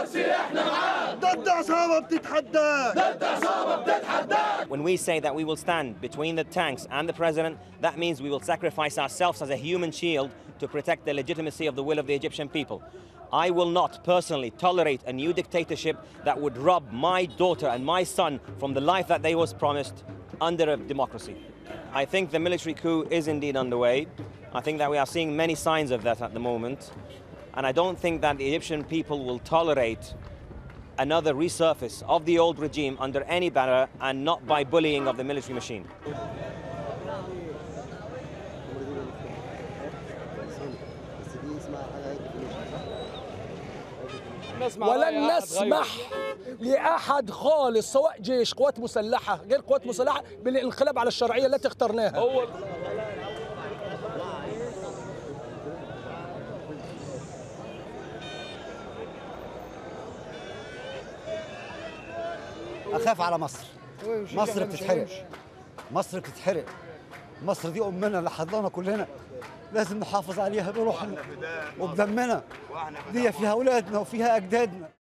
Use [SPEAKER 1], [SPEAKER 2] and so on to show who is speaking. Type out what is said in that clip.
[SPEAKER 1] مرسي احنا معاك، ضد عصابة بتتحداك، ضد عصابة بتتحداك.
[SPEAKER 2] When we say that we will stand between the tanks and the president, that means we will sacrifice ourselves as a human shield to protect the legitimacy of the will of the Egyptian people. I will not personally tolerate a new dictatorship that would rob my daughter and my son from the life that they was promised under a democracy. I think the military coup is indeed underway. I think that we are seeing many signs of that at the moment. And I don't think that the Egyptian people will tolerate another resurface of the old regime under any banner and not by bullying of the military machine.
[SPEAKER 3] ولن نسمح لأحد خالص سواء جيش قوات مسلحة غير قوات مسلحة بالانقلاب على الشرعية التي اخترناها.
[SPEAKER 4] أخاف على مصر. مصر بتتحرق، مصر بتتحرق، مصر دي أمنا اللي حضنانا كلنا، لازم نحافظ عليها بروحنا وبدمنا. دي فيها أولادنا وفيها أجدادنا.